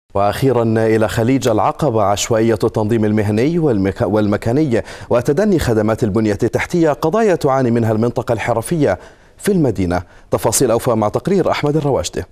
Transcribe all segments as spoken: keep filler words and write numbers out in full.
وأخيرا إلى خليج العقبة، عشوائية التنظيم المهني والمكاني وتدني خدمات البنية التحتية قضايا تعاني منها المنطقة الحرفية في المدينة. تفاصيل أوفى مع تقرير أحمد الرواشدي.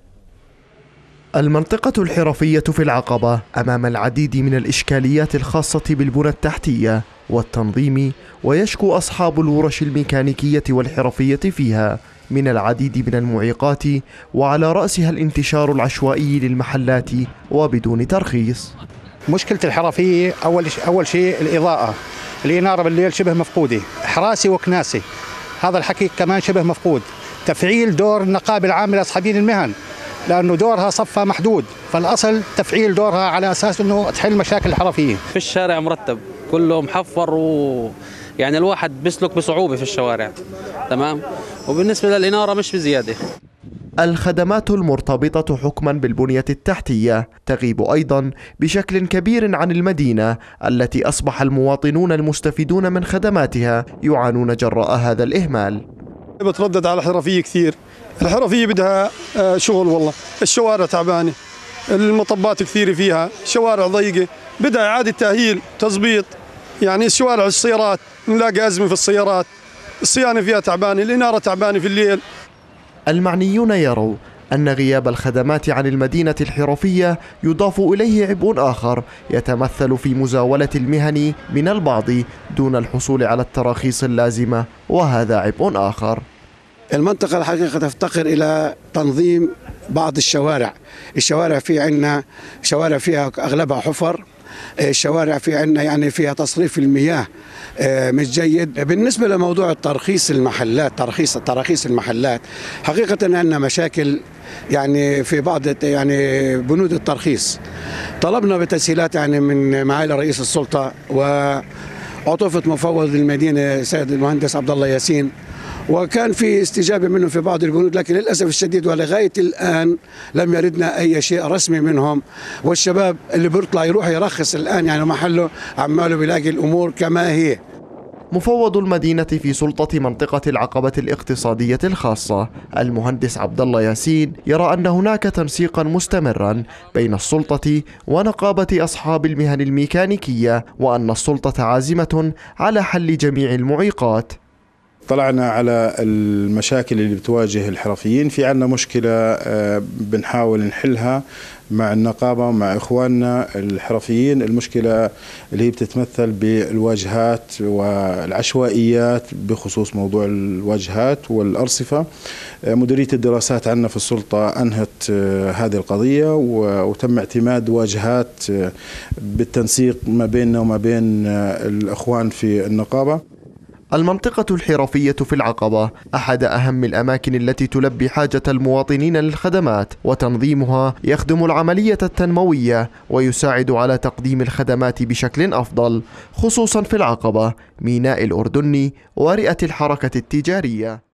المنطقة الحرفية في العقبة أمام العديد من الإشكاليات الخاصة بالبنى التحتية والتنظيم، ويشكو أصحاب الورش الميكانيكية والحرفية فيها من العديد من المعيقات، وعلى رأسها الانتشار العشوائي للمحلات وبدون ترخيص. مشكلة الحرفية أول أول شيء الإضاءة، الإنارة بالليل شبه مفقودة، حراسي وكناسي هذا الحكي كمان شبه مفقود. تفعيل دور النقابة العامة لأصحابين المهن لأنه دورها صفها محدود، فالأصل تفعيل دورها على أساس أنه تحل مشاكل الحرفية. في الشارع مرتب كله محفر، و يعني الواحد بيسلك بصعوبة في الشوارع، تمام. وبالنسبة للإنارة مش بزيادة. الخدمات المرتبطة حكما بالبنية التحتية تغيب أيضا بشكل كبير عن المدينة التي أصبح المواطنون المستفيدون من خدماتها يعانون جراء هذا الإهمال. بتردد على الحرفية كثير، الحرفية بدها شغل والله، الشوارع تعبانة، المطبات كثيرة فيها، شوارع ضيقة، بدها إعادة تأهيل تظبيط. يعني الشوارع السيارات نلاقي أزمة في السيارات، الصيانة فيها تعبانة، الإنارة تعبانة في الليل. المعنيون يروا أن غياب الخدمات عن المدينة الحرفية يضاف إليه عبء آخر يتمثل في مزاولة المهن من البعض دون الحصول على التراخيص اللازمة، وهذا عبء آخر. المنطقة الحقيقة تفتقر إلى تنظيم بعض الشوارع. الشوارع في عندنا شوارع فيها أغلبها حفر، الشوارع في عندنا يعني فيها تصريف المياه مش جيد. بالنسبة لموضوع الترخيص المحلات، ترخيص تراخيص المحلات، حقيقة عندنا مشاكل يعني في بعض يعني بنود الترخيص. طلبنا بتسهيلات يعني من معالي رئيس السلطة وعطوفة مفوض المدينة سيد المهندس عبد الله ياسين، وكان في استجابة منهم في بعض البنود، لكن للأسف الشديد ولغاية الآن لم يردنا أي شيء رسمي منهم. والشباب اللي بيطلع يروح يرخص الآن يعني محله عماله بيلاقي الأمور كما هي. مفوض المدينة في سلطة منطقة العقبة الاقتصادية الخاصة المهندس عبد الله ياسين يرى أن هناك تنسيقا مستمرا بين السلطة ونقابة أصحاب المهن الميكانيكية، وأن السلطة عازمة على حل جميع المعيقات. طلعنا على المشاكل اللي بتواجه الحرفيين، في عنا مشكلة بنحاول نحلها مع النقابة ومع إخواننا الحرفيين. المشكلة اللي هي بتتمثل بالواجهات والعشوائيات بخصوص موضوع الواجهات والأرصفة. مديرية الدراسات عندنا في السلطة أنهت هذه القضية، وتم اعتماد واجهات بالتنسيق ما بيننا وما بين الأخوان في النقابة. المنطقة الحرفية في العقبة أحد أهم الأماكن التي تلبي حاجة المواطنين للخدمات، وتنظيمها يخدم العملية التنموية ويساعد على تقديم الخدمات بشكل أفضل، خصوصا في العقبة، ميناء الأردني ورئة الحركة التجارية.